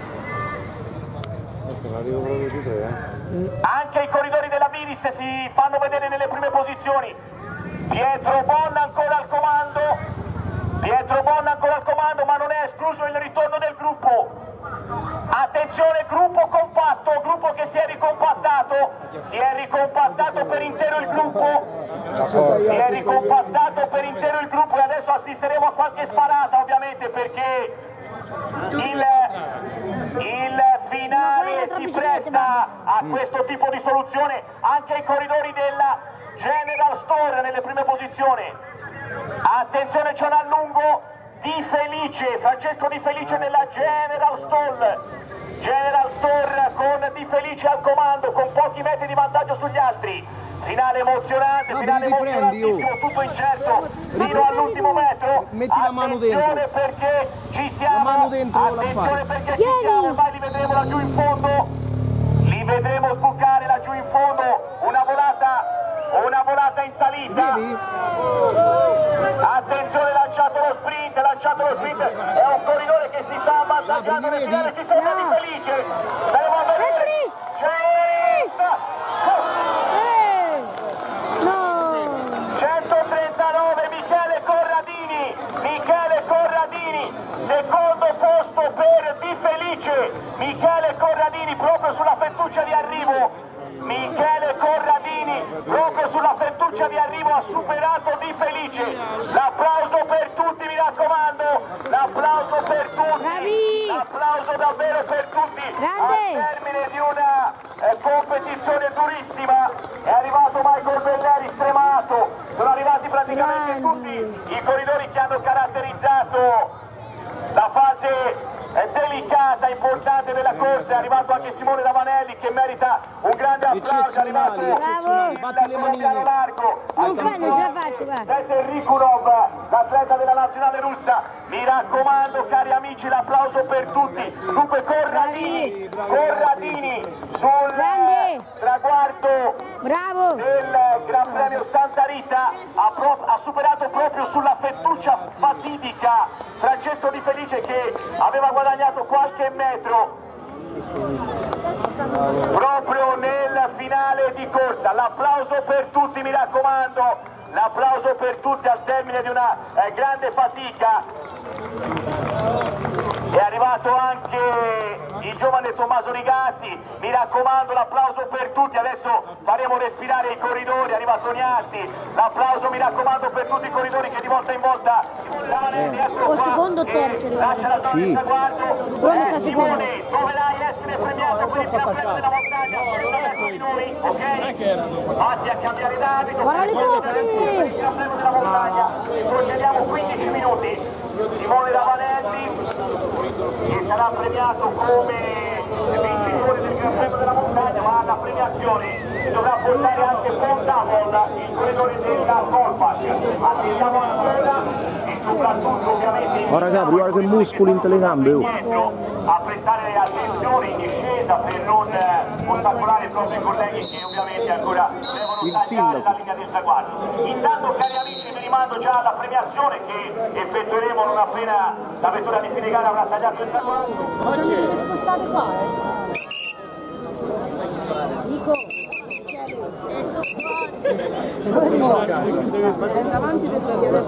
Anche i corridori della Viris si fanno vedere nelle prime posizioni. Pietro Bonna ancora al comando, Pietro Bonna ancora al comando, ma non è escluso il ritorno del gruppo. Attenzione, gruppo compatto, gruppo che si è ricompattato, si è ricompattato per intero il gruppo, si è ricompattato per intero il gruppo e adesso assisteremo a qualche sparata ovviamente perché il, il finale si presta a questo tipo di soluzione. Anche i corridori della General Store nelle prime posizioni. Attenzione, c'è un allungo Di Felice, Francesco Di Felice nella General Store. General Store con Di Felice al comando, con pochi metri di vantaggio sugli altri. Finale emozionante, finale emozionantissimo, tutto incerto fino all'ultimo metro. Metti la mano dentro. Attenzione perché ci siamo, la mano dentro, attenzione perché ci siamo, ormai li vedremo laggiù in fondo. Li vedremo sbucare laggiù in fondo, una volata, una volata in salita. Attenzione, lanciato lo sprint, lanciato lo sprint, è un corridore che si sta avvantaggiando nel finale, ci sono Di Felice, staremo a vedere, centotrentanove Michele Corradini, Michele Corradini, secondo posto per Di Felice, Michele Corradini proprio sulla fettuccia di arrivo. Michele Corradini proprio sulla fettuccia di arrivo ha superato Di Felice. L'applauso per tutti, mi raccomando, l'applauso per tutti, l'applauso davvero per tutti. Al termine di una eh, competizione durissima è arrivato Michael Belleri stremato, sono arrivati praticamente tutti i corridori che hanno caratterizzato la fase è delicata, importante della corsa, è arrivato anche Simone Davanelli che merita un grande applauso, è arrivato il colombiano largo, non fa, non ce la faccio, guarda. Peter Rikunov, l'atleta della nazionale russa. Mi raccomando cari amici, l'applauso per tutti. Dunque Corradini, Corradini sul traguardo bravo del Gran Premio Santa Rita ha, ha superato proprio sulla fettuccia fatidica Francesco Di Felice che aveva guadagnato qualche metro proprio nel finale di corsa. L'applauso per tutti, mi raccomando, l'applauso per tutti al termine di una eh, grande fatica. È arrivato anche il giovane Tommaso Rigatti, mi raccomando l'applauso per tutti, adesso faremo respirare i corridori, è arrivato Gnatti, l'applauso mi raccomando per tutti i corridori che di volta in volta o secondo o terzo lascia la zona di traguardo. Dove sta secondo? Dovrai essere premiato per il Gran Premio della montagna verso di noi, ok? Fatti a cambiare d'abito, guarda le il Gran Premio della montagna, procediamo quindici minuti. Simone Davanelli che sarà premiato come vincitore del Gran Premio della montagna, ma alla premiazione si dovrà portare anche Paul Davon, il corridore della Colpac. Attendiamo ancora e soprattutto ovviamente guarda Gabri, guarda che muscoli in telecamere a prestare attenzione in discesa per non ostacolare i propri colleghi che ovviamente ancora devono tagliare la linea del traguardo. Intanto cari amici vi rimando già alla premiazione che effettueremo non appena la vettura di fine gara avrà tagliato il traguardo. Ma se mi deve spostare qua, eh? Dico, davanti del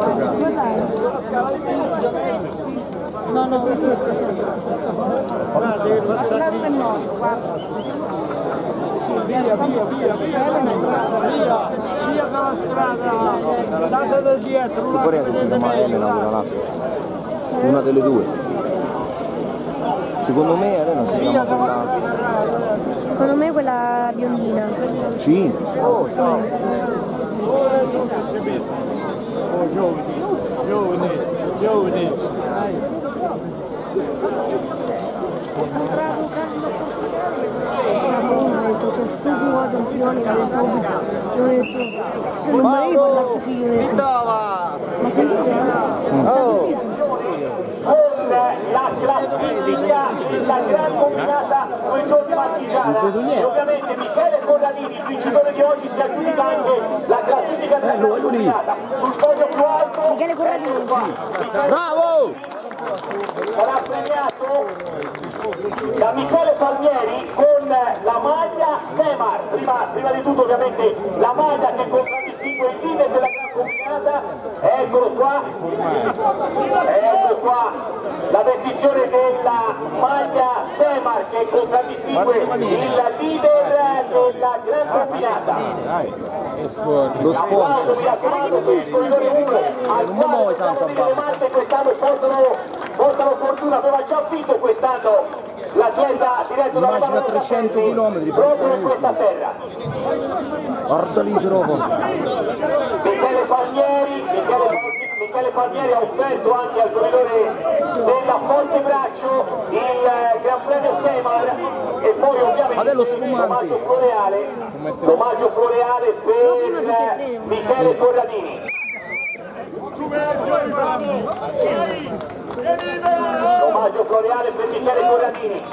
no, no, deve passare del nostro, guarda. Via, via, via, via, via, via dalla strada, andate da dietro, si può vedete meglio. Una delle due. Secondo me Elena si chiama quella. Secondo me quella biondina. Sì. Oh, sì. Oh, giovani, giovani, giovani. C'è subito guarda un filone che lo sta se non me ne parlato figlio ma sentite oh con la classifica della gran combinata con Giorgio Marchigiana e ovviamente Michele Corradini, il vincitore di oggi, si aggiudica anche la classifica della gran combinata sul podio più alto. Michele Corradini, bravo! sarà premiato da Michele Palmieri con la maglia Semar. Prima, prima di tutto ovviamente la maglia che contraddistingue il leader della gran combinata, eccolo qua, ecco qua la vestizione della maglia Semar che contraddistingue il leader della gran combinata. Lo sponsor. Mi raccomando per il corridore uno al quale possiamo dire le Marche quest'anno portano, portano fortuna, aveva già vinto quest'anno l'atleta diretto dalla Immagina trecento chilometri proprio in questa terra. Guarda lì troppo. Michele Palmieri, Michele, Michele Palmieri ha offerto anche al corridore della Fortebraccio il Gran Premio Semar e poi ovviamente l'omaggio floreale, l'omaggio floreale per Michele Corradini. L'omaggio floreale per Michele Corradini.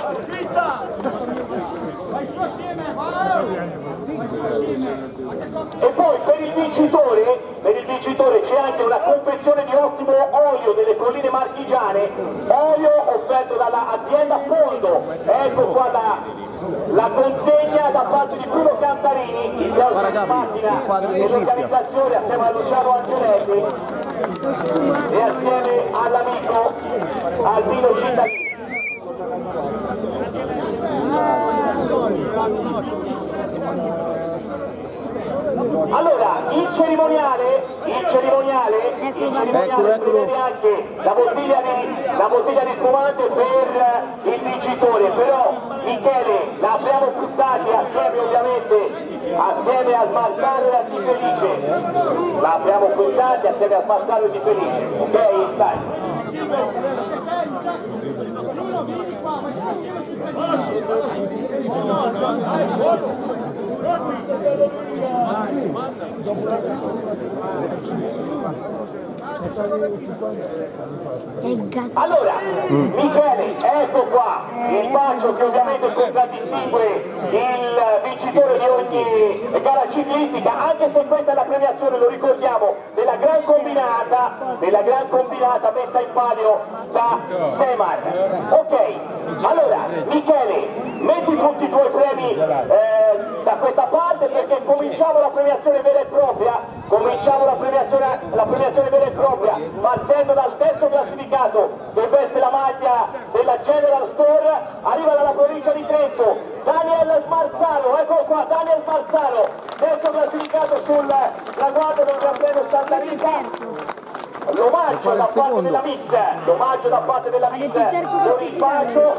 E poi per il vincitore, per il vincitore c'è anche una confezione di ottimo olio delle colline marchigiane, olio offerto dall'azienda Fondo. Ecco qua la, la consegna da parte di Bruno Cantarini, il clauso di macchina dell'organizzazione assieme a Luciano Angelelli e assieme all'amico Albino Cittadini. Allora, il cerimoniale, il cerimoniale, il cerimoniale prevede anche la bottiglia di, la bottiglia di spumante per il vincitore, però Michele la abbiamo fruttati assieme ovviamente, assieme a Smarzaro e a Di Felice, la abbiamo fruttati assieme a Smarzaro e Di Felice, ok? Dai. Allora, mm. Michele, ecco qua il bacio che ovviamente contraddistingue il vincitore di ogni gara ciclistica, anche se questa è la premiazione, lo ricordiamo, della gran combinata, della gran combinata messa in palio da Semar. Ok, allora Michele, metti tutti i tuoi premi eh, da questa parte perché cominciamo la premiazione vera e propria, cominciamo la premiazione, la premiazione vera e propria, partendo dal terzo classificato che veste la maglia della General Store, arriva dalla provincia di Trento, Daniel Smarzaro, eccolo qua, Daniel Smarzaro, terzo classificato sul traguardo del Gran Premio Santa Rita. L'omaggio da parte della Miss, l'omaggio da parte della Miss, con il bacio.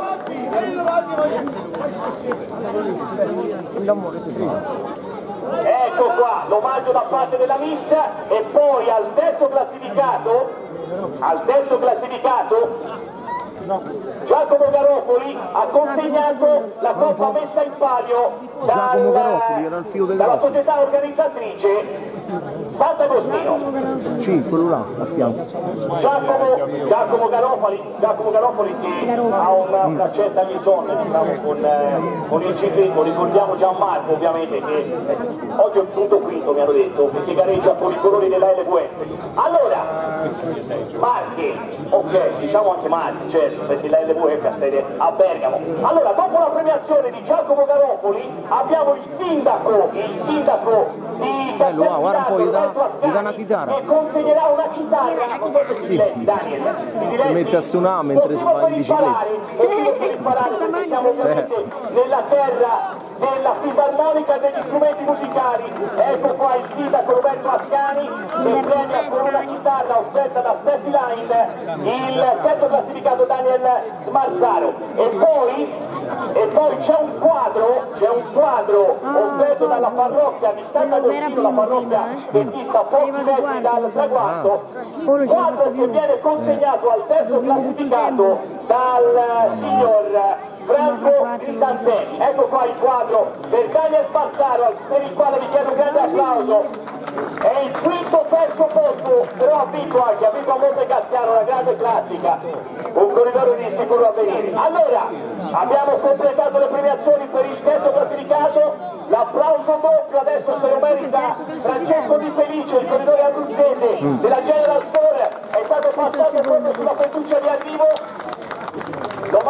Ecco qua, l'omaggio da parte della Miss e poi al terzo classificato, al terzo classificato Giacomo Garofoli ha consegnato la coppa messa in palio dal, dalla società organizzatrice Sant'Agostino. Sì, quello là, a fianco. Giacomo, Giacomo Garofoli, Giacomo Garofoli che ha una, una certa mission, diciamo, con, eh, con il ciclismo. Ricordiamo Gianmarco ovviamente che eh, oggi è tutto quinto, mi hanno detto, perché gareggia con i colori della L V F. Allora, Marche, ok, diciamo anche Marche, certo, perché la L V F ha sede a Bergamo. Allora, dopo la premiazione di Giacomo Garofoli abbiamo il sindaco, il sindaco di Castelfidardo, gli dà una chitarra che consegnerà una chitarra. Sì. Daniel, si mette a suonare mentre si va in bicicletta. Motivo per imparare, perché siamo ovviamente eh. nella terra della fisarmonica degli strumenti musicali. Ecco qua il sindaco Roberto Ascani che premia con una chitarra offerta da Steffi Line il terzo classificato Daniel Smarzaro. E poi, e poi c'è un quadro, c'è un quadro offerto dalla parrocchia di Sant'Agostino, la parrocchia che dista pochi metri dal traguardo, quadro che viene consegnato al terzo classificato dal signor Franco Crisantelli. Ecco qua il quadro per Daniel Smarzaro, per il quale vi chiedo un grande applauso. È il quinto terzo posto, però ha vinto anche, ha vinto a Monte Cassiano, una grande classica, un corridore di sicuro avvenire. Allora, abbiamo completato le premiazioni per il terzo classificato, l'applauso doppio adesso se lo merita Francesco Di Felice, il corridore abruzzese della General Store, è stato passato proprio sulla fettuccia di arrivo.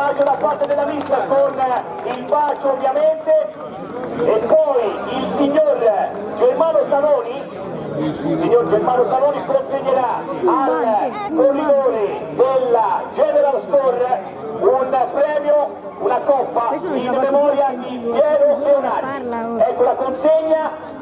omaggio da parte della lista con il bacio ovviamente, e poi il signor Germano Taloni, il signor Germano Taloni consegnerà al corridore della General Store un premio, una coppa in memoria di Piero Leonardi. Ecco la consegna.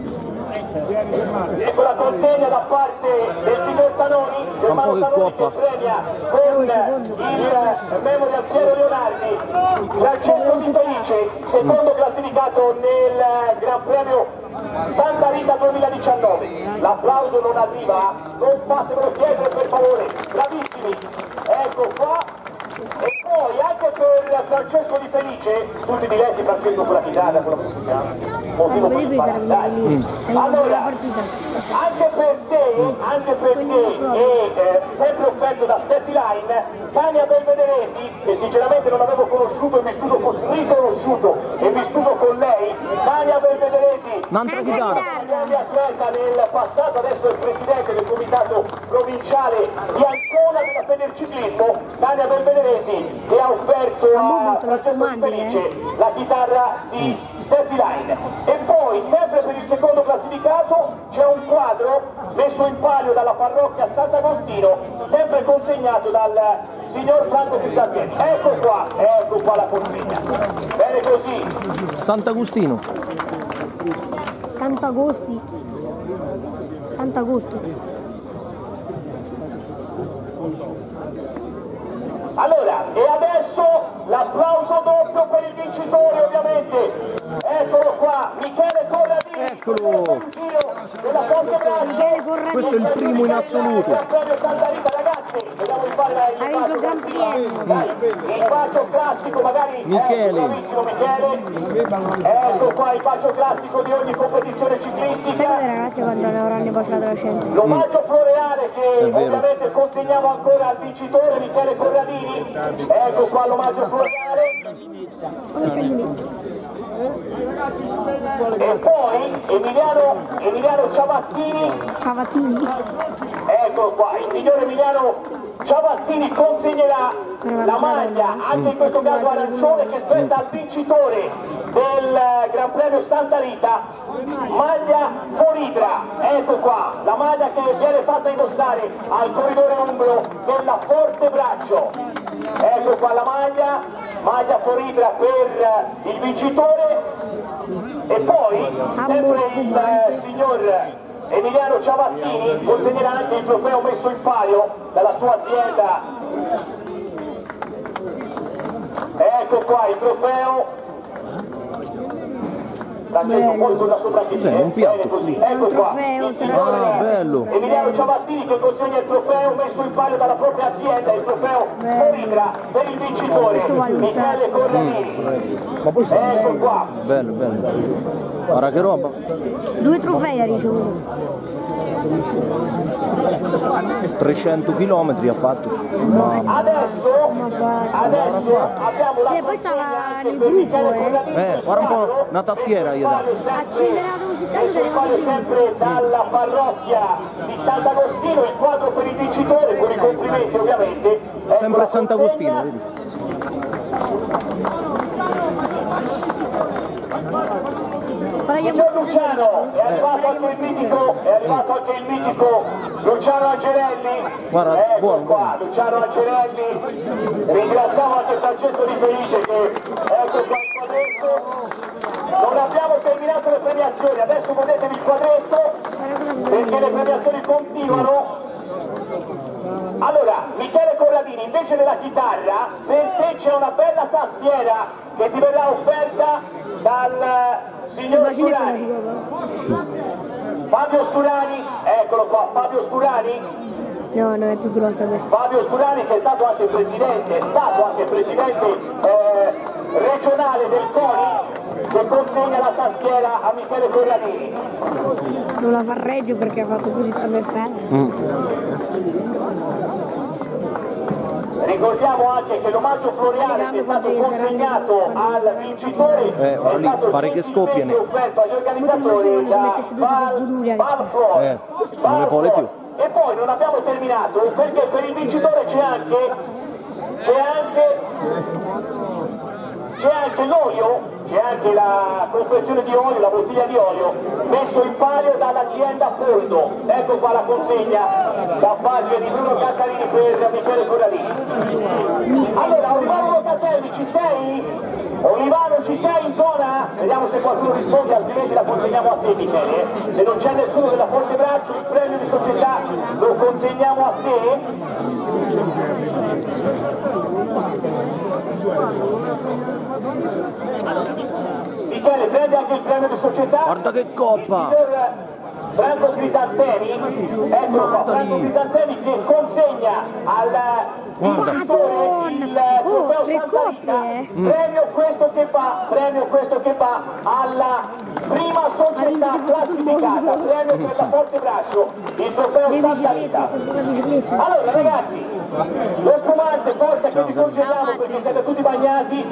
Ecco la consegna da parte del signor Tanoni, Germano Tanoni, che premia con il Memorial Piero Leonardi Francesco Di Felice, secondo classificato nel Gran Premio Santa Rita duemiladiciannove. L'applauso non arriva, non fatevelo chiedere per favore, bravissimi. Ecco qua. E poi anche per Francesco Di Felice, tutti diretti Francesco con la chitarra, con la musica, motivo principale. Dai. Allora, anche per te, anche per te, e eh, sempre offerto da Steffi Line, Tania Belvederesi, che sinceramente non avevo conosciuto e mi scuso con, riconosciuto e mi scuso con lei, Tania Belvederesi, un'altra chitarra, grande atleta nel passato, adesso è il presidente del comitato provinciale di Ancona della Federciclismo, Tania Belvederesi, che ha offerto a Francesco Di Felice la chitarra di Steffi Line. E poi, sempre per il secondo classificato, c'è un quadro messo in palio dalla parrocchia Sant'Agostino, sempre consegnato dal signor Franco Pizzantelli. Ecco qua, ecco qua la consegna. Bene così. Sant'Agostino. Sant'Agosti. Sant'Agosto. Allora, e adesso l'applauso doppio per il vincitore ovviamente. Eccolo qua, Michele Corradini. Eccolo. Della Ponte Braccio. Questo è il primo in assoluto. Ragazzi, vediamo di fare il bacio Gran Premio. Il bacio classico magari. Michele. Eh, bravissimo Michele. Ecco qua il bacio classico di ogni competizione ciclistica. Sai ragazzi quando ne avranno passato la scelta? L'omaggio floreale che ovviamente consegniamo ancora al vincitore Michele Corradini. Ecco qua l'omaggio floreale. E poi Emiliano, Emiliano Ciavattini. Ciavattini. Eccolo qua, il signor Emiliano Ciavattini consegnerà la maglia, anche in questo caso arancione, che spetta al vincitore del Gran Premio Santa Rita, maglia Foridra. Ecco qua, la maglia che viene fatta indossare al corridore umbro della Forte Braccio. Ecco qua la maglia, maglia Foridra per il vincitore. E poi sempre il eh, signor Emiliano Ciavattini consegnerà anche il trofeo messo in palio dalla sua azienda. Ecco qua il trofeo. Francesco, poi cosa sopra che c'è? Un piatto. Così. Ecco qua il signor ah, bello. Emiliano Ciavattini che consegna il trofeo messo in palio dalla propria azienda, il trofeo Foridra per il vincitore Michele Corradini. Ma poi sta ecco bello. Qua. Bello, bello. Guarda che roba. Due trofei ha ricevuto. trecento chilometri ha fatto. Mamma. Adesso, adesso abbiamo la cioè, poi stava nel gruppo, eh. Eh, guarda un po' una tastiera gli dà. Accelerato così tanto che vale sempre dalla parrocchia di Sant'Agostino, il quadro per il vincitore, con i complimenti ovviamente. Sempre a Sant'Agostino, vedi. Signor Luciano, è arrivato anche il mitico, è arrivato anche il mitico Luciano Angelelli. Guarda, ecco buono, qua, buono. Luciano Angelelli. Ringraziamo anche Francesco Di Felice che ecco qua il quadretto. Non abbiamo terminato le premiazioni, adesso godetevi il quadretto perché le premiazioni continuano. Allora, Michele Corradini, invece della chitarra, per te c'è una bella tastiera che ti verrà offerta dal signor Sturani. Fabio Sturani, eccolo qua, Fabio Sturani. No, non è più grossa questa. Fabio Sturani che è stato anche presidente, è stato anche presidente eh, regionale del CONI, che consegna la tastiera a Michele Corradini. Non la fa Reggio perché ha fatto così tante strade. Mm. Ricordiamo anche che l'omaggio floreale che è stato consegnato al vincitore eh, è lì, stato pare che scoppiano. offerto agli organizzatori da Val, Val Flor. Eh, non ne può più. E poi non abbiamo terminato perché per il vincitore c'è anche c'è anche C'è anche l'olio, c'è anche la confezione di olio, la bottiglia di olio, messo in palio dall'azienda Poldo. Ecco qua la consegna da parte di Bruno Cantarini per Michele Corradini. Allora, Olivano Locatelli, ci sei? Olivano, ci sei in zona? Vediamo se qualcuno risponde, altrimenti la consegniamo a te, Michele. Se non c'è nessuno della Forte Braccio, il premio di società lo consegniamo a te. Michele, prendi anche il premio di società. Guarda che coppa! Franco Crisantemi, eccolo qua, Franco Crisantemi che consegna al vincitore il trofeo Santa Rita, premio questo che va, premio questo che va alla prima società classificata, premio per la Forte Braccio, il trofeo Santa Rita. Allora ragazzi, lo spumante, forza che vi congeliamo perché siete tutti bagnati.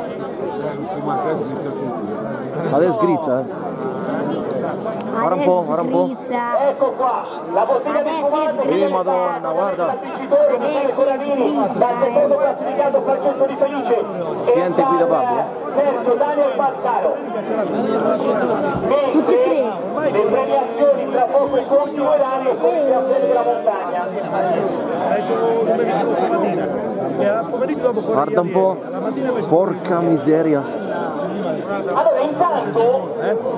Adesso sgrizza, eh. Guarda un po', guarda un po'. Ecco qua, la bottiglia di spumante. Eh madonna, guarda. Il vincitore Michele Corradini, dal secondo classificato Francesco Di Felice. Niente qui da babbo. Terzo Daniel Balzaro. Tutti e tre. Le premiazioni tra poco continueranno con il campione della montagna. Guarda un po'. Porca miseria. Allora intanto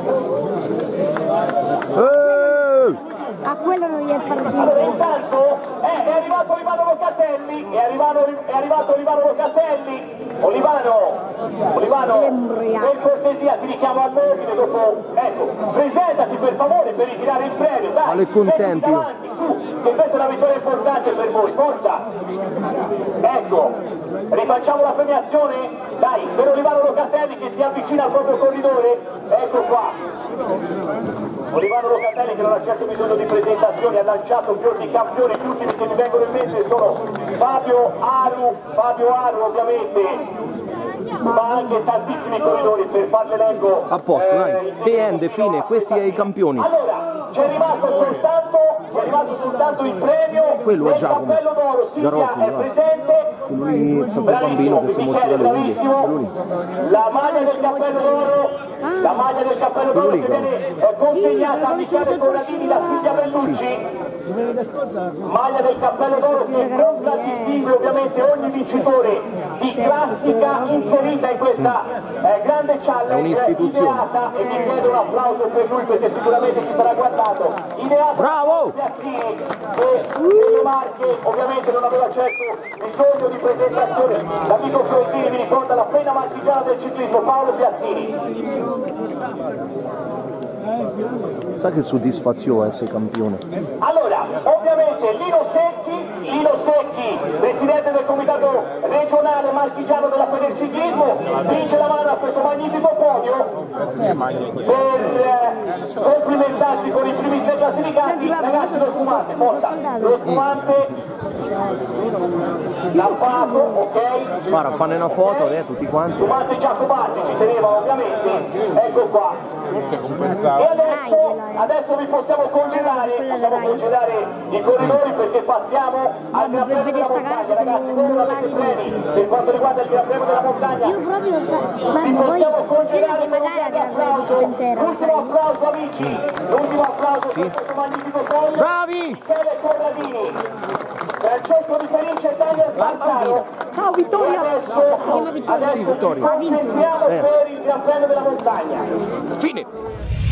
Eh! A quello non gli è partito. Allora intanto eh, è arrivato Olivano Locatelli, è arrivato, è arrivato Olivano Locatelli. Olivano, Olivano, per cortesia ti richiamo all'ordine dopo, ecco, presentati per favore per ritirare il premio, dai, Ale contenti. davanti, su, che questa è una vittoria importante per voi, forza. Ecco, rifacciamo la premiazione, dai, per Olivano Locatelli che si avvicina al proprio corridore, ecco qua. Olivano Locatelli che non ha certo bisogno di presentazioni, ha lanciato giorni campioni, gli ultimi che mi vengono in mente sono Fabio Aru, Fabio Aru ovviamente, ma anche tantissimi corridori, per farle leggo. A posto, dai. eh, Te ende, fine, questi sono i campioni. Allora, c'è rimasto soltanto, c'è rimasto soltanto il premio Quello è del Giacomo. cappello d'oro, Silvia Garofalo, è va. presente. Lui è sempre bambino che si mozzica le unghie. Bravissimo. È lui. La maglia del cappello d'oro, la maglia del cappello d'oro che viene eh, consegnata a Michele Corradini da Silvia Bellucci. Maglia del cappello d'oro che contraddistingue ovviamente ogni vincitore di classica inserita in questa eh, grande challenge. È un'istituzione. Ideata, e vi chiedo un applauso per lui perché sicuramente ci sarà guardato. Ideata Bravo! che nelle Marche ovviamente non aveva certo bisogno di presentazione. L'amico Fiorentini mi ricorda la pena marchigiana del ciclismo, Paolo Piazzini. Sa che soddisfazione essere campione. Allora, ovviamente Lino Secchi, Lino Secchi, presidente del comitato regionale marchigiano della Federciclismo, vince la mano a questo magnifico podio per eh, complimentarsi con i primi tre classificati. Ragazzi, lo spumante, porta, lo spumante lampato, ok? Guarda, fanno una foto, eh, tutti quanti. Spumante Giacobazzi ci teneva ovviamente, ecco qua. E adesso, adesso vi possiamo congelare, possiamo congelare i corridori perché passiamo al Gran Premio della Montagna, ragazzi, come avete premi per quanto riguarda il Gran Premio della Montagna. Io proprio so, Vi mamma, poi possiamo congelare con un magari grande la applauso, intera, l'ultimo applauso amici, l'ultimo applauso per questo magnifico podio. Bravi! Michele Corradini, Francesco Di Felice e Daniel Balzaro. Ciao Vittorio! Adesso, adesso Sì, Vittorio. ci concentriamo Eh. per il Gran Premio della Montagna. Fine!